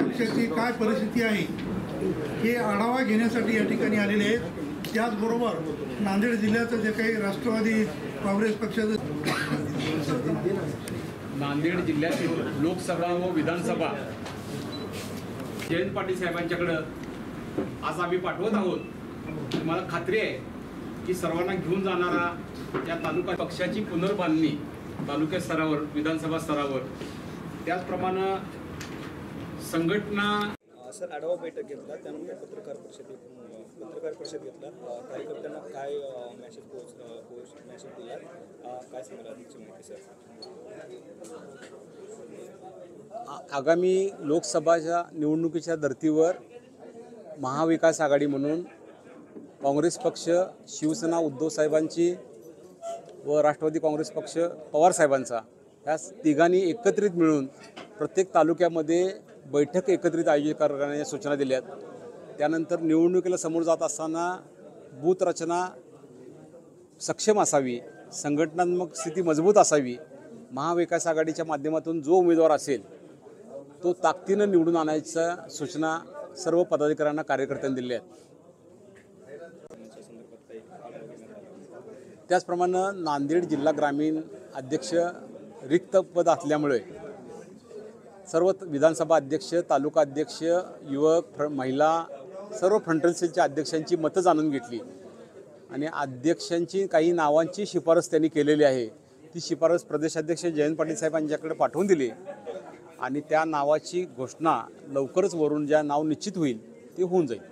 पक्षाची काय परिस्थिती आहे हे आढावा घेण्यासाठी या ठिकाणी आलेले आहेत। त्याचबरोबर नांदेड जिल्ह्याचं जे काही राष्ट्रवादी काँग्रेस पक्षाचं नांदेड जिल्ह्यातील लोकसभा व विधानसभा जयंत पाटील साहेबांच्याकडे आज आम्ही पाठवत आहोत। मला खात्री आहे की सर्वांना घेऊन जाणारा या तालुका पक्षाची पुनर्बांधणी तालुका स्तरावर विधानसभा स्तरावर त्याचप्रमाणे संघटना सर आढावा बैठक घेतला, त्यानंतर पत्रकार परिषद घेतला। कार्यकर्त्यांना काय मेसेज दिला, काय सांगाल अधिकची माहिती सर? आगामी लोकसभाच्या निवडणुकीच्या धर्तीवर महाविकास आघाडी म्हणून काँग्रेस पक्ष, शिवसेना उद्धव साहेबांची व राष्ट्रवादी काँग्रेस पक्ष पवार साहेबांचा या तिघांनी एकत्रित मिळून प्रत्येक तालुक्यामध्ये बैठक एकत्रित आयोजित करण्याच्या सूचना दिल्यात। त्यानंतर निवडणुकीला समोर जात असताना बूथ रचना सक्षम असावी, संघटनात्मक स्थिती मजबूत असावी, महाविकास आघाडीच्या माध्यमातून जो उमेदवार असेल तो ताकदीनं निवडून आणायच्या सूचना सर्व पदाधिकाऱ्यांना कार्यकर्त्यांनी दिल्या आहेत। त्याचप्रमाणे नांदेड जिल्हा ग्रामीण अध्यक्ष रिक्त पद असल्यामुळे सर्व विधानसभा अध्यक्ष, तालुका अध्यक्ष, युवक, महिला सर्व फ्रंटल सेलच्या अध्यक्षांची मतं जाणून घेतली आणि अध्यक्षांची काही नावांची शिफारस त्यांनी केलेली आहे। ती शिफारस प्रदेशाध्यक्ष जयंत पाटील साहेबांच्याकडे पाठवून दिली आणि त्या नावाची घोषणा लवकरच वरून ज्या नाव निश्चित होईल ते होऊन जाईल।